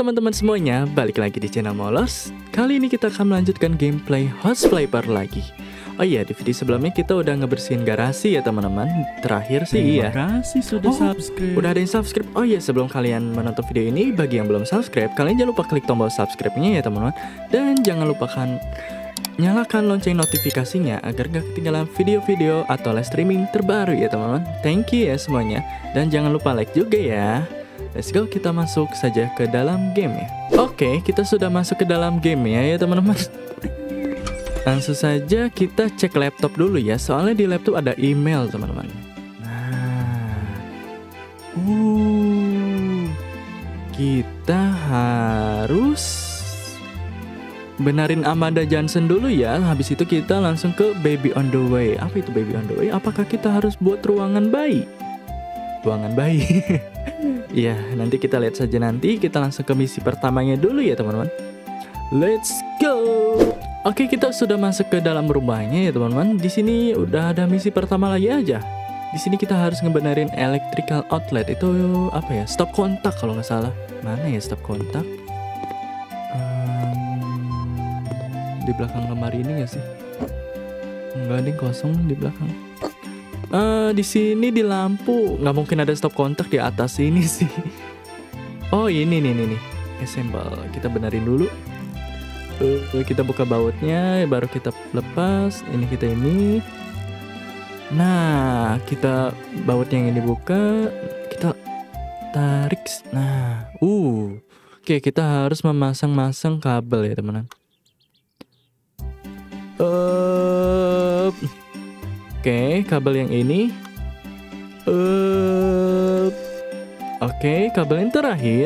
teman-teman semuanya, balik lagi di channel Molos. Kali ini kita akan melanjutkan gameplay House Flipper lagi. Oh iya, di video sebelumnya kita udah ngebersihin garasi ya teman-teman. Terakhir sih iya. Terima kasih sudah subscribe. Udah ada yang subscribe. Oh iya, sebelum kalian menonton video ini, bagi yang belum subscribe, kalian jangan lupa klik tombol subscribe-nya ya teman-teman. Dan jangan lupakan nyalakan lonceng notifikasinya agar gak ketinggalan video-video atau live streaming terbaru ya teman-teman. Thank you ya semuanya. Dan jangan lupa like juga ya. Let's go, kita masuk saja ke dalam game ya. Oke, kita sudah masuk ke dalam game ya teman-teman. Langsung saja kita cek laptop dulu ya. Soalnya di laptop ada email teman-teman. Kita harus benarin Amanda Johnson dulu ya. Habis itu kita langsung ke Baby on the Way. Apa itu Baby on the Way? Apakah kita harus buat ruangan bayi? Ruangan bayi. Iya, nanti kita lihat saja nanti. Kita langsung ke misi pertamanya dulu ya teman-teman. Let's go. Oke, kita sudah masuk ke dalam rumahnya ya teman-teman. Di sini udah ada misi pertama lagi aja. Di sini kita harus ngebenerin electrical outlet. Itu apa ya? Stop kontak kalau nggak salah. Mana ya stop kontak? Di belakang lemari ini nggak sih? Enggak, ada kosong di belakang. Di sini di lampu nggak mungkin ada stop kontak di atas ini sih. Oh ini nih. Assemble. Kita benerin dulu. Kita buka bautnya, baru kita lepas. Ini kita ini. Nah, kita bautnya yang ini buka. Kita tarik. Nah, Oke, kita harus memasang-masang kabel ya teman-teman. Oke, kabel yang ini. Oke, kabel yang terakhir.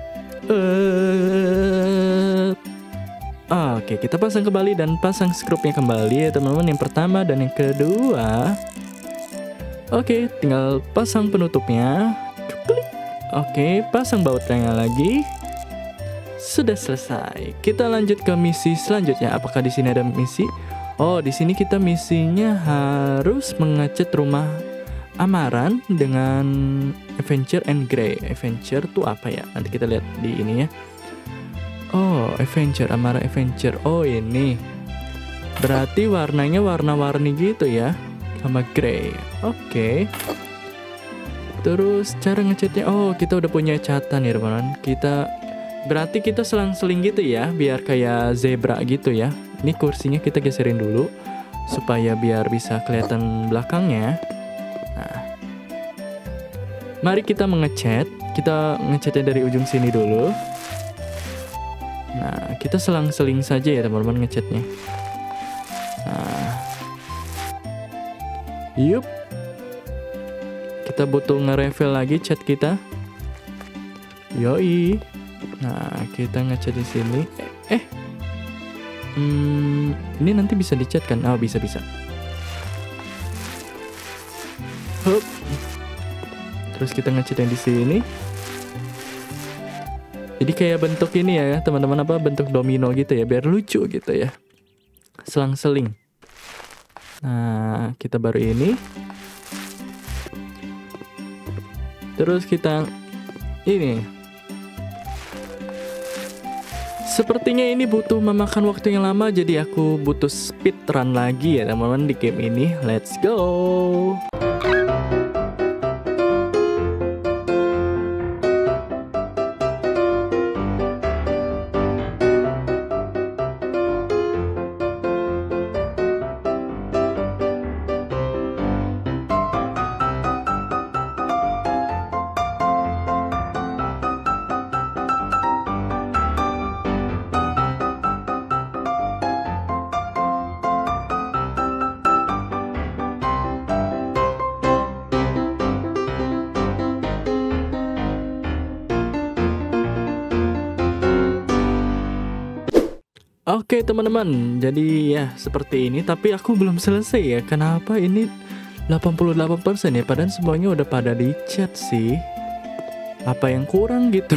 Oke, kita pasang kembali dan pasang skrupnya kembali ya teman-teman. Yang pertama dan yang kedua. Oke, tinggal pasang penutupnya. Klik. Oke, pasang bautnya lagi. Sudah selesai. Kita lanjut ke misi selanjutnya. Apakah di sini ada misi? Oh, di sini kita misinya harus mengecat rumah Amaran dengan Adventure and Grey. Adventure tuh apa ya? Nanti kita lihat di ini ya. Oh, Adventure, Amaran Adventure. Oh, ini. Berarti warnanya warna-warni gitu ya. Sama Grey. Oke. Terus cara ngecatnya. Oh, kita udah punya catatan ya teman-teman. Berarti kita selang-seling gitu ya. Biar kayak zebra gitu ya. Ini kursinya kita geserin dulu supaya biar bisa kelihatan belakangnya. Nah, mari kita mengecat. Kita ngecatnya dari ujung sini dulu. Nah, kita selang-seling saja ya teman-teman ngecatnya. Nah, yup. Kita butuh nge-refill lagi cat kita. Yoi. Nah, kita ngecat di sini. Ini nanti bisa dicat kan? Oh, bisa. Hup. Terus kita ngecat yang di sini. Jadi kayak bentuk ini ya, teman-teman, bentuk domino gitu ya, biar lucu gitu ya. Selang-seling. Nah, kita baru ini. Terus kita ini. Sepertinya ini butuh memakan waktu yang lama, jadi aku butuh speedrun lagi ya teman-teman di game ini. Let's go. Oke teman-teman, jadi ya seperti ini. Tapi aku belum selesai ya. Kenapa ini 88% ya? Padahal semuanya udah pada dicat sih. Apa yang kurang gitu?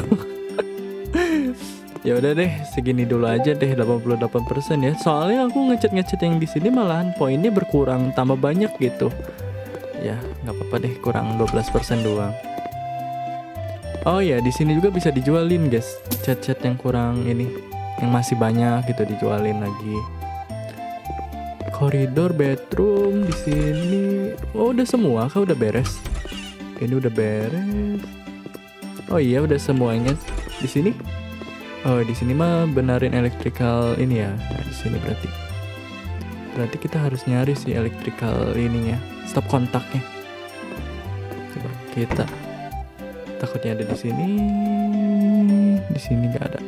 Ya udah deh, segini dulu aja deh, 88% ya. Soalnya aku ngecat yang di sini malahan poinnya berkurang tambah banyak gitu. Ya nggak apa-apa deh, kurang 12% doang. Oh ya, di sini juga bisa dijualin guys. Cat-cat yang kurang ini, yang masih banyak gitu dijualin lagi. Koridor, bedroom di sini. Oh, udah semua kah? Udah beres. Ini udah beres. Oh iya, udah semuanya di sini. Oh, di sini mah benerin electrical ini ya. Nah, di sini berarti kita harus nyari sih electrical ininya, stop kontaknya. Coba kita, takutnya ada di sini. Di sini nggak ada.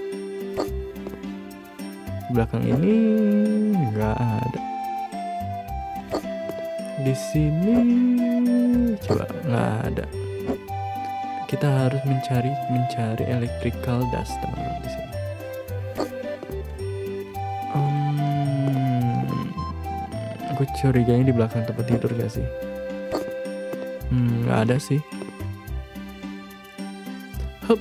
Di belakang ini nggak ada. Di sini coba nggak ada. Kita harus mencari electrical dust teman-teman di sini. Aku curiganya di belakang tempat tidur gak sih? Nggak ada sih. Hup.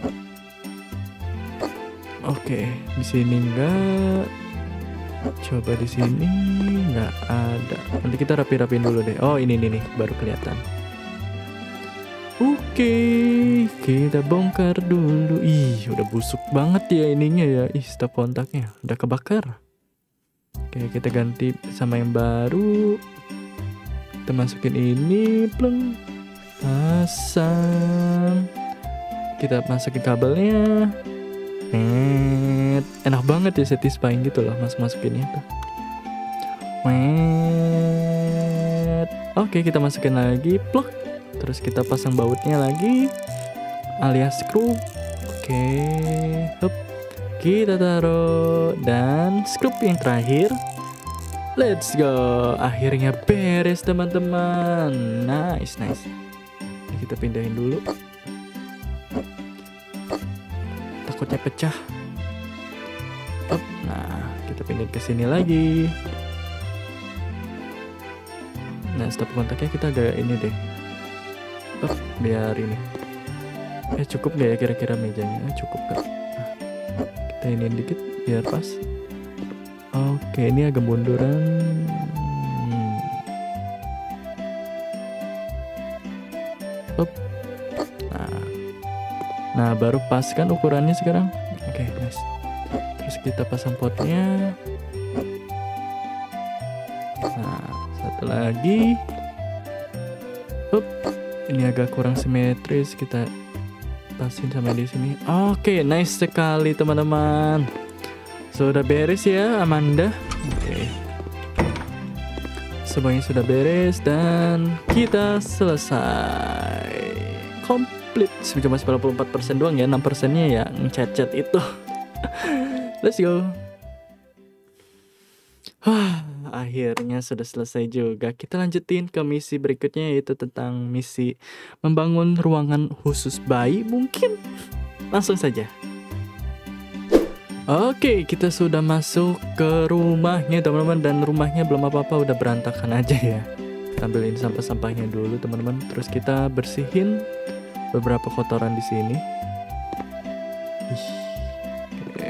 Oke, di sini nggak. Coba di sini nggak ada. Nanti kita rapi-rapiin dulu deh. Oh, ini nih baru kelihatan. Oke, kita bongkar dulu. Ih, udah busuk banget ya ininya ya. Ih, stop kontaknya udah kebakar. Oke, kita ganti sama yang baru. Kita masukin ini, pleng. Pasang. Kita masukin kabelnya. Enak banget ya satisfying gitu loh masukinnya tuh. Oke, kita masukin lagi, plug. Terus kita pasang bautnya lagi, alias screw. Oke, hup. Kita taruh dan skrup yang terakhir. Let's go. Akhirnya beres teman-teman. Nice. Ini kita pindahin dulu. Takutnya pecah. Up. Nah, kita pindahin ke sini lagi. Nah, stop kontaknya kita agak ini deh. Up, biar ini. Cukup gak ya kira-kira mejanya? Cukup gak? Kita ini dikit biar pas. Oke, ini agak munduran. Up. Nah, baru pas kan ukurannya sekarang. Oke, nice. Terus kita pasang potnya. Nah, satu lagi. Up. Ini agak kurang simetris, kita pasin sama di sini. Oke, nice sekali teman-teman. Sudah beres ya Amanda. Oke. Semuanya sudah beres dan kita selesai. Komplit. Cuma 94% doang ya, 6%-nya ya ngecat-cat itu. Let's go. Akhirnya sudah selesai juga. Kita lanjutin ke misi berikutnya, yaitu tentang misi membangun ruangan khusus bayi mungkin. Langsung saja. Oke, kita sudah masuk ke rumahnya teman-teman, dan rumahnya belum apa-apa, udah berantakan aja ya. Kita ambilin sampah-sampahnya dulu teman-teman. Terus kita bersihin beberapa kotoran di sini. Oke.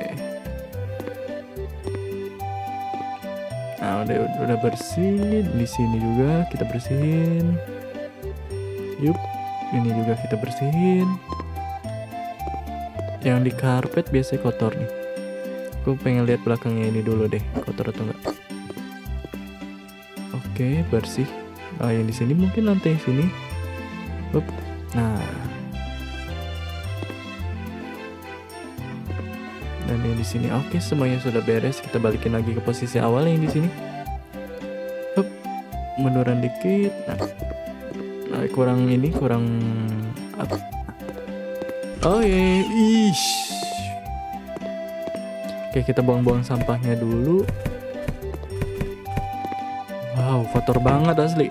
Nah, udah bersih. Di sini juga kita bersihin. Yup, ini juga kita bersihin. Yang di karpet biasanya kotor nih. Aku pengen lihat belakangnya ini dulu deh, kotor atau enggak. Oke, bersih. Oh, yang di sini mungkin lantai sini. Up. Nah. Dan yang di sini oke, semuanya sudah beres. Kita balikin lagi ke posisi awal yang di sini. Up. Munduran dikit. Nah, kurang apa? Oh yeah. Ish. Oke, kita buang-buang sampahnya dulu. Wow, kotor banget asli.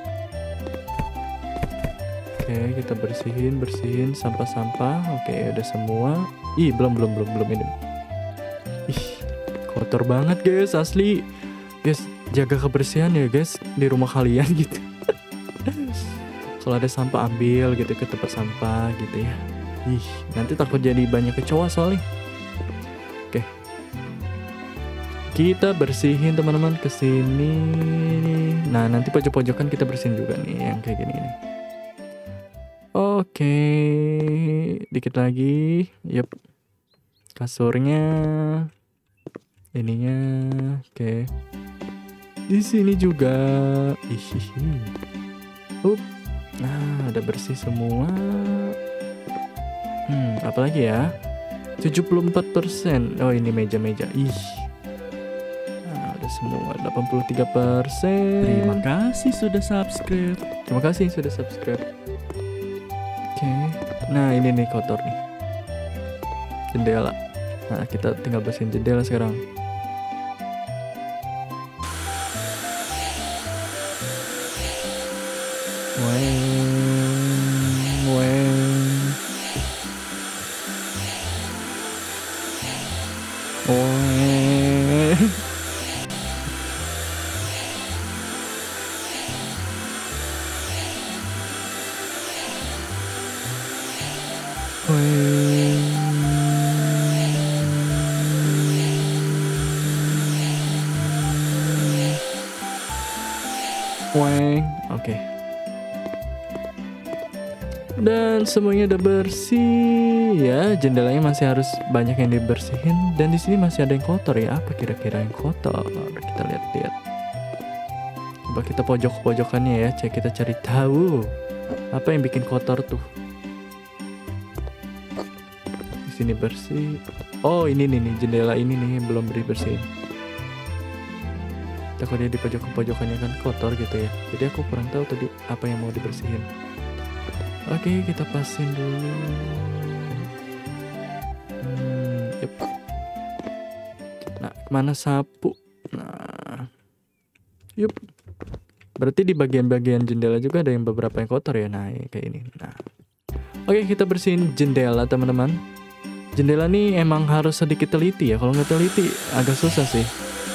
Oke, kita bersihin sampah-sampah. Oke, udah semua. Ih, belum ini. Ih, kotor banget guys, asli. Guys, jaga kebersihan ya guys di rumah kalian gitu. Kalau ada sampah ambil gitu ke tempat sampah gitu ya. Ih, nanti takut jadi banyak kecoa soalnya. Oke. Kita bersihin teman-teman ke sini. Nah, nanti pojok-pojokan kita bersihin juga nih yang kayak gini nih. Oke, dikit lagi. Yup. Kasurnya, ininya, oke. Di sini juga. Hihihi. Nah, udah bersih semua. Apalagi ya? 74%. Oh, ini meja-meja. Nah, udah semua 83%. Terima kasih sudah subscribe. Terima kasih sudah subscribe. Oke. Nah, ini nih kotor nih. Jendela. Nah, kita tinggal bersihin jendela sekarang. Oke. Dan semuanya udah bersih ya. Jendelanya masih harus banyak yang dibersihin. Dan di sini masih ada yang kotor ya. Apa kira-kira yang kotor? Kita lihat-lihat. Coba kita pojok-pojokannya ya. Kita cari tahu apa yang bikin kotor tuh. Di sini bersih. Oh, ini nih jendela ini nih yang belum dibersihin. Takutnya di pojok-pojokannya kan kotor gitu ya. Jadi aku kurang tahu tadi apa yang mau dibersihin. Oke, kita pasin dulu. Yep. Nah, kemana sapu? Nah, yup. Berarti di bagian-bagian jendela juga ada yang beberapa yang kotor ya. Nah, kayak ini. Nah, oke, kita bersihin jendela teman-teman. Jendela nih emang harus sedikit teliti ya. Kalau nggak teliti agak susah sih.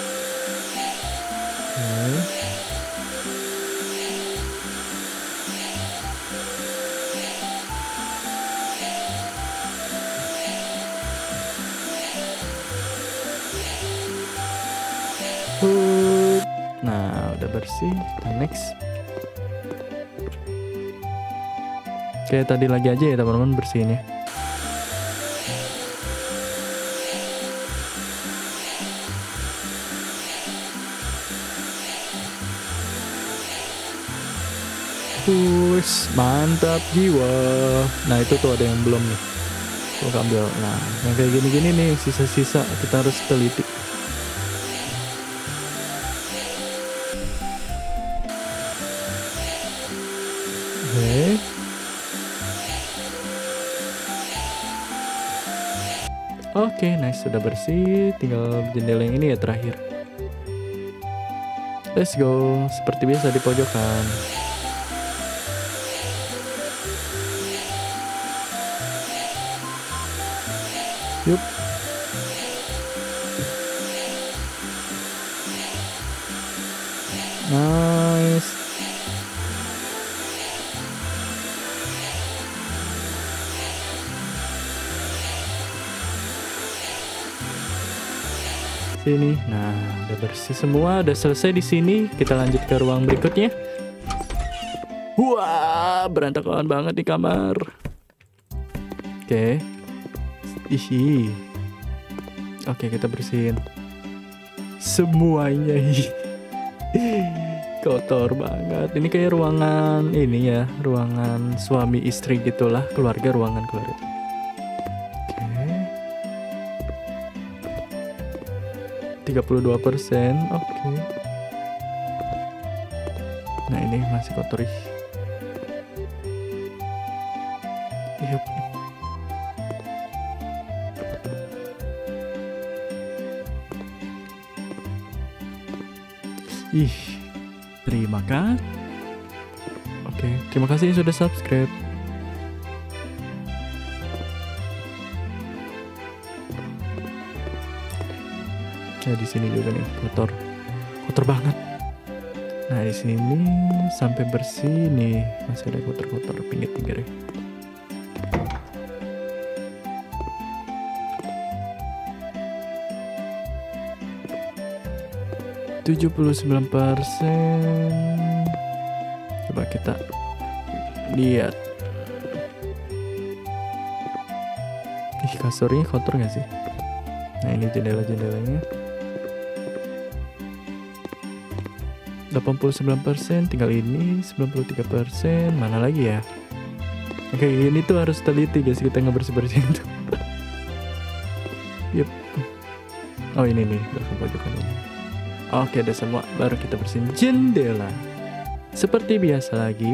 Nah, udah bersih. Kita next. Kayak tadi lagi aja ya teman-teman bersihinnya. Mantap jiwa. Nah, itu tuh ada yang belum nih. Tuh ambil. Nah, yang kayak gini-gini nih sisa-sisa kita harus teliti. Oke, nice, sudah bersih. Tinggal jendela yang ini ya terakhir. Let's go. Seperti biasa di pojokan. Yup. Nice. Sini. Nah, udah bersih semua, udah selesai di sini. Kita lanjut ke ruang berikutnya. Wah, berantakan banget di kamar. Oke. Oke, kita bersihin semuanya. Kotor banget. Ini kayak ruangan ini ya, ruangan suami istri gitulah, keluarga, ruangan keluarga. Oke. 32%. Oke. Nah, ini masih kotor. Yup. Terima kasih. Oke, terima kasih sudah subscribe. Nah, di sini juga nih kotor banget. Nah, di sini sampai bersih nih, masih ada kotor-kotor pinggir-pinggirnya. %79%. Coba kita lihat. Ih, kasurnya kotor gak sih? Nah, ini jendela-jendelanya. 89%, tinggal ini 93%. Mana lagi ya? Oke, ini tuh harus teliti guys, kita ngebersih-bersihin tuh. Yup. Oh, ini nih, belakang pojokan ini. Oke, udah semua. Baru kita bersihin jendela. Seperti biasa lagi.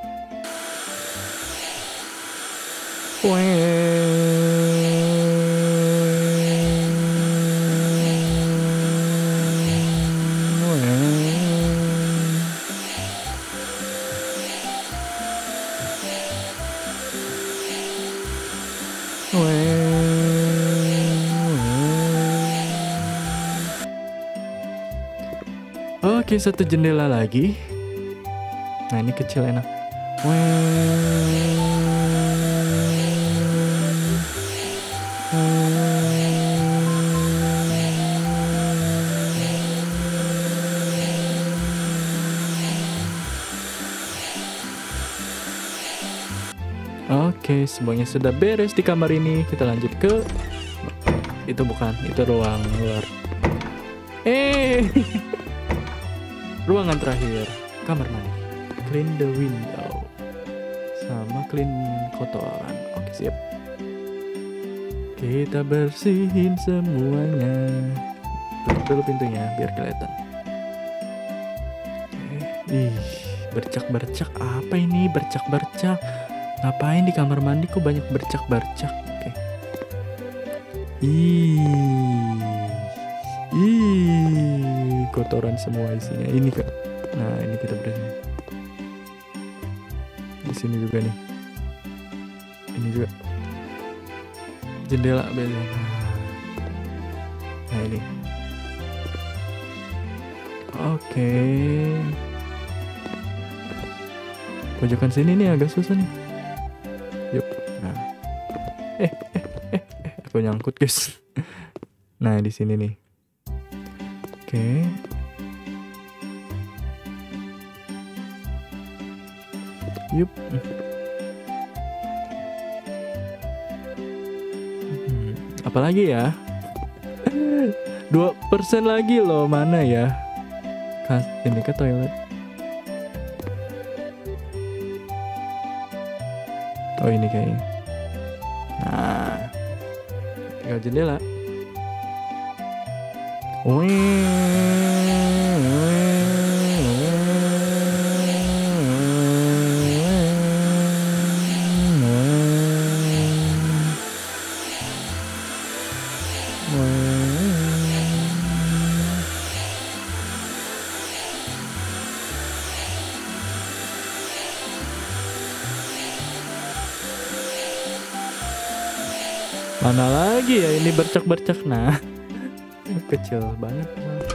Oke, satu jendela lagi. Nah, ini kecil enak. Oke, semuanya sudah beres di kamar ini. Kita lanjut ke... Itu bukan, itu ruang luar. Ruangan terakhir, kamar mandi. Clean the window. Sama clean kotoran. Oke, siap. Kita bersihin semuanya. Tutup dulu pintunya biar kelihatan. Ih, bercak-bercak. Apa ini bercak-bercak? Ngapain di kamar mandi kok banyak bercak-bercak? Oke. Kotoran semua isinya. Ini kak. Nah, ini kita bersihin. Di sini juga nih. Ini juga. Jendela biasanya. Nah, ini. Oke. Pojokan sini nih agak susah nih. Yuk. Nah. Aku nyangkut, guys. Nah, di sini nih. Oke. Yup. Apalagi ya? 2% lagi loh, mana ya? Ini ke toilet. Oh, ini kayaknya. Nah, tinggal jendela. Mana lagi ya ini bercak-bercak? Nah, kecil banget.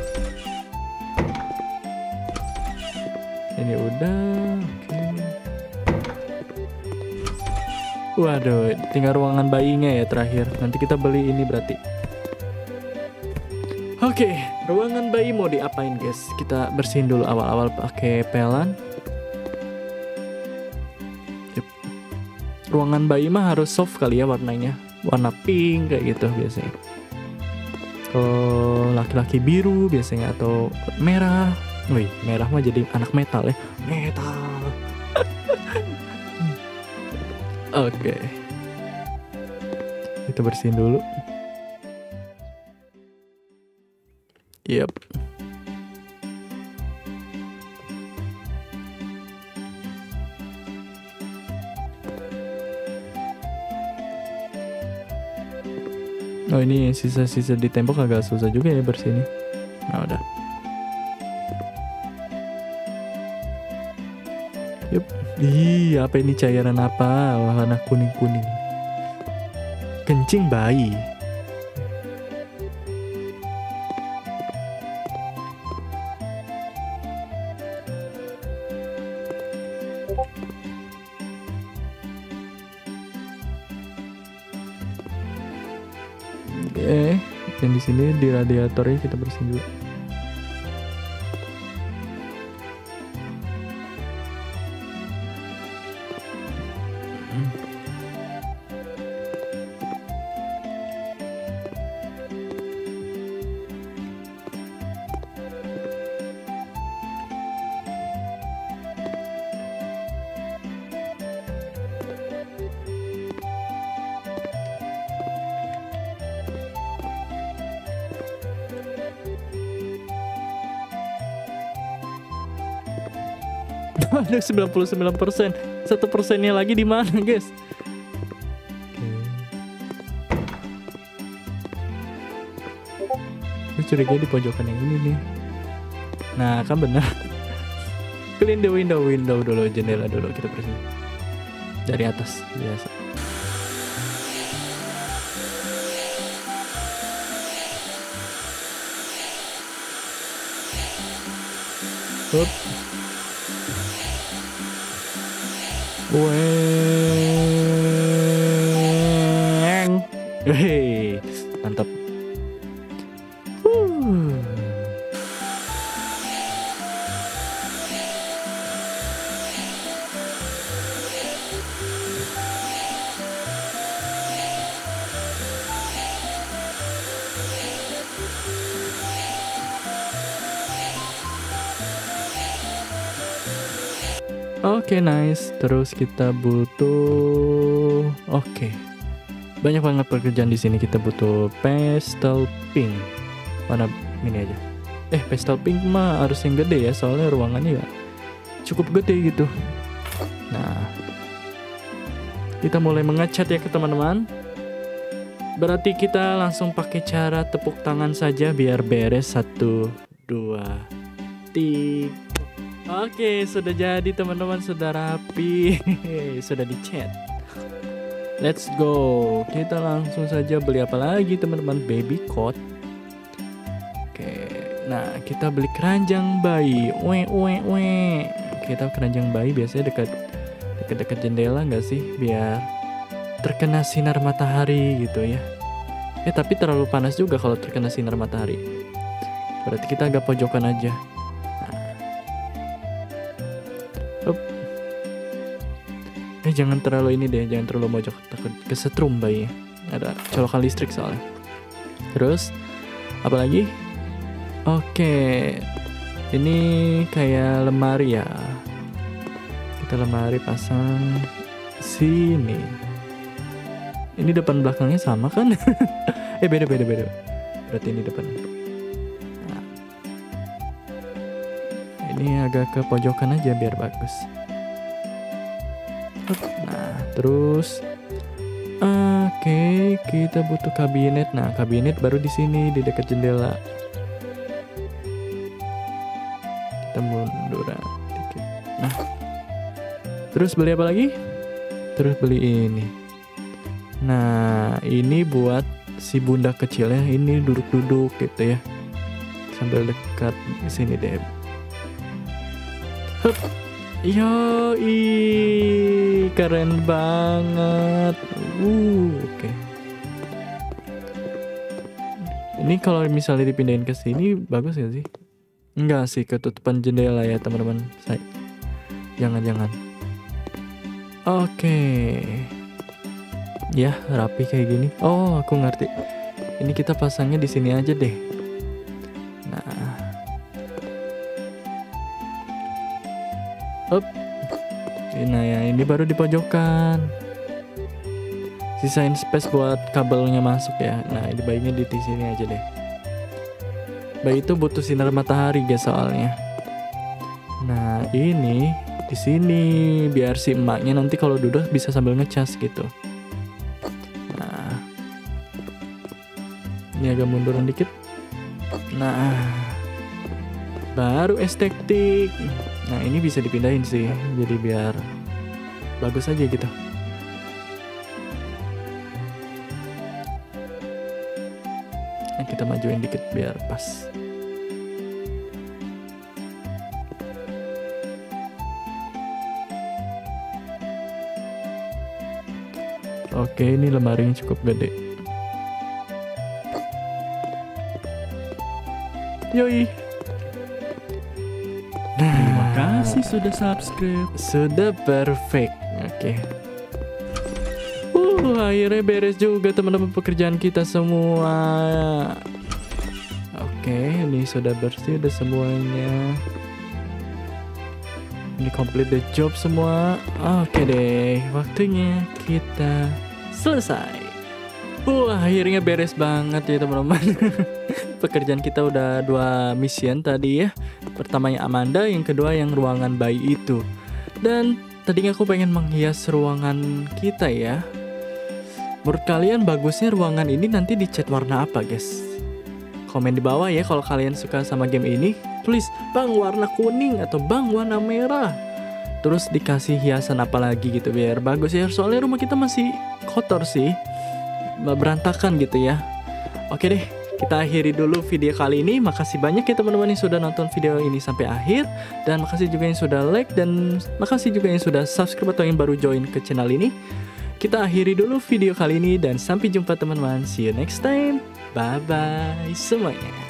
Ini udah. Oke. Waduh, tinggal ruangan bayinya ya terakhir. Nanti kita beli ini berarti. Oke, ruangan bayi mau diapain guys? Kita bersihin dulu awal-awal pakai pelan. Yep. Ruangan bayi mah harus soft kali ya warnanya. Warna pink kayak gitu biasanya. Kalau laki-laki biru biasanya atau merah. Wih, merah mah jadi anak metal ya. Metal. Oke. Kita bersihin dulu. Yep. Oh, ini sisa-sisa di tembok agak susah juga ya bersihin. Nah, udah. Yup. Ih, apa ini cairan apa? Warna kuning-kuning. Kencing bayi. Yang di sini di radiatornya kita bersihin dulu. Ada 99%. 1%-nya lagi di mana, guys? Gue curiga di pojokan yang ini nih. Nah, kan benar. Clean the window dulu, jendela dulu kita bersihin. Dari atas biasa. Hup. Weng. Hei, mantap. Oke, nice. Terus kita butuh banyak banget pekerjaan di sini. Kita butuh pastel pink. Mana ini aja. Pastel pink mah harus yang gede ya, soalnya ruangannya ya cukup gede gitu. Nah, kita mulai mengecat ya ke teman-teman. Berarti kita langsung pakai cara tepuk tangan saja biar beres. 1, 2, 3. Oke, sudah jadi teman-teman, sudah rapi. Sudah dicat. Let's go. Kita langsung saja beli apa lagi teman-teman? Baby coat. Oke. Nah, kita beli keranjang bayi. Kita keranjang bayi biasanya dekat jendela nggak sih? Biar terkena sinar matahari gitu ya. Tapi terlalu panas juga kalau terkena sinar matahari. Berarti kita agak pojokan aja. Jangan terlalu ini deh, jangan terlalu mojok, takut kesetrum bayi. Ada colokan listrik soalnya. Terus apa lagi? Oke, ini kayak lemari ya. Kita lemari pasang sini. Ini depan belakangnya sama kan? Beda. Berarti ini depan. Nah, ini agak ke pojokan aja biar bagus. Nah, terus kita butuh kabinet. Nah, kabinet baru di sini di dekat jendela. Kita munduran dikit. Nah, terus beli apa lagi? Terus beli ini. Nah, ini buat si bunda kecilnya. Ini duduk-duduk gitu ya, sambil dekat di sini deh. Hup. Yoi, keren banget. Oke. Ini kalau misalnya dipindahin ke sini bagus gak sih? Enggak sih, ketutupan jendela ya teman-teman. Jangan. Oke. Ya, rapi kayak gini. Oh, aku ngerti. Ini kita pasangnya di sini aja deh. Nah ya, ini baru di pojokan. Sisain space buat kabelnya masuk ya. Nah, ini bayinya di sini aja deh. Bayi itu butuh sinar matahari guys soalnya. Nah, ini di sini biar si emaknya nanti kalau duduk bisa sambil ngecas gitu. Nah, ini agak munduran dikit. Nah, baru estetik. Nah, ini bisa dipindahin sih, jadi biar bagus aja gitu. Nah, kita majuin dikit biar pas. Oke, ini lemarinya cukup gede. Yoi. Terima kasih sudah subscribe. Sudah perfect. Oke. Akhirnya beres juga teman-teman pekerjaan kita semua. Oke, ini sudah bersih udah semuanya. Ini complete the job semua. Oke deh, waktunya kita selesai. Wah, akhirnya beres banget ya teman-teman. Pekerjaan kita udah 2 mission tadi ya. Pertamanya Amanda, yang kedua yang ruangan bayi itu. Dan tadinya aku pengen menghias ruangan kita ya. Menurut kalian bagusnya ruangan ini nanti dicat warna apa guys? Komen di bawah ya kalau kalian suka sama game ini. Tulis bang warna kuning atau bang warna merah. Terus dikasih hiasan apa lagi gitu biar bagus ya. Soalnya rumah kita masih kotor sih, berantakan gitu ya. Oke deh, kita akhiri dulu video kali ini. Makasih banyak ya teman-teman yang sudah nonton video ini sampai akhir. Dan makasih juga yang sudah like. Dan makasih juga yang sudah subscribe atau yang baru join ke channel ini. Kita akhiri dulu video kali ini. Dan sampai jumpa teman-teman. See you next time. Bye-bye semuanya.